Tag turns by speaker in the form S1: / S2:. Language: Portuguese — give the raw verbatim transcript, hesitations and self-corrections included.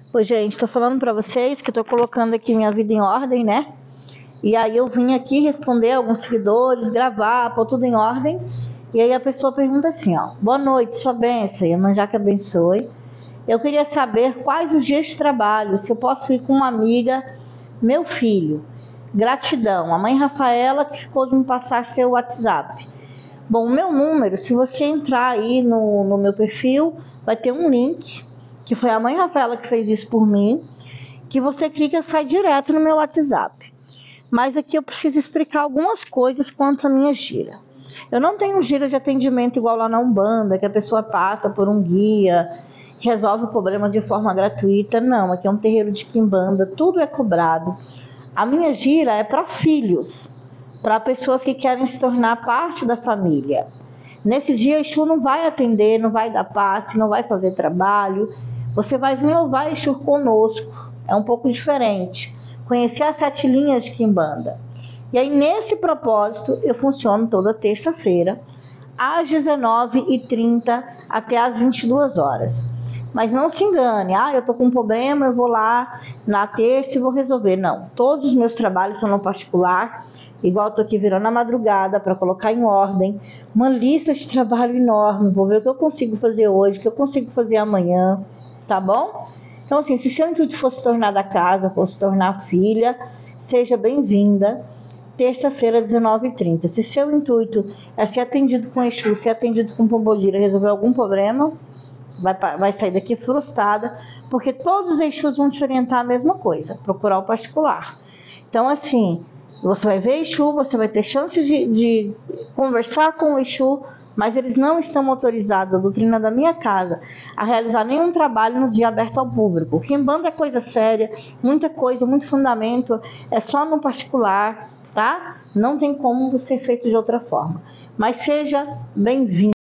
S1: Oi, gente, tô falando pra vocês que tô colocando aqui minha vida em ordem, né? E aí eu vim aqui responder alguns seguidores, gravar, pôr tudo em ordem. E aí a pessoa pergunta assim, ó: boa noite, sua bênção, Iemanjá que abençoe. Eu queria saber quais os dias de trabalho, se eu posso ir com uma amiga, meu filho. Gratidão, a mãe Rafaela que ficou de me passar seu WhatsApp. Bom, o meu número, se você entrar aí no, no meu perfil, vai ter um link, que foi a mãe Rafaela que fez isso por mim, que você clica e sai direto no meu WhatsApp. Mas aqui eu preciso explicar algumas coisas quanto à minha gira. Eu não tenho gira de atendimento igual lá na Umbanda, que a pessoa passa por um guia, resolve o problema de forma gratuita. Não, aqui é um terreiro de quimbanda, tudo é cobrado. A minha gira é para filhos, para pessoas que querem se tornar parte da família. Nesse dia, Exu não vai atender, não vai dar passe, não vai fazer trabalho. Você vai vir louvar Exu conosco. É um pouco diferente. Conhecer as sete linhas de quimbanda. E aí, nesse propósito, eu funciono toda terça-feira, às dezenove e trinta até às vinte e duas horas. Mas não se engane, ah, eu tô com um problema, eu vou lá na terça e vou resolver. Não, todos os meus trabalhos são no particular, igual eu tô aqui virando a madrugada para colocar em ordem, uma lista de trabalho enorme, vou ver o que eu consigo fazer hoje, o que eu consigo fazer amanhã, tá bom? Então, assim, se seu intuito fosse tornar da casa, fosse tornar filha, seja bem-vinda, terça-feira, dezenove e trinta. Se seu intuito é ser atendido com Exu, ser atendido com Pombogira, resolver algum problema, vai, vai sair daqui frustrada, porque todos os Exus vão te orientar a mesma coisa, procurar o particular. Então, assim, você vai ver Exu, você vai ter chance de, de conversar com o Exu, mas eles não estão autorizados, a doutrina da minha casa, a realizar nenhum trabalho no dia aberto ao público. Quimbanda é coisa séria, muita coisa, muito fundamento, é só no particular, tá? Não tem como ser feito de outra forma. Mas seja bem-vindo.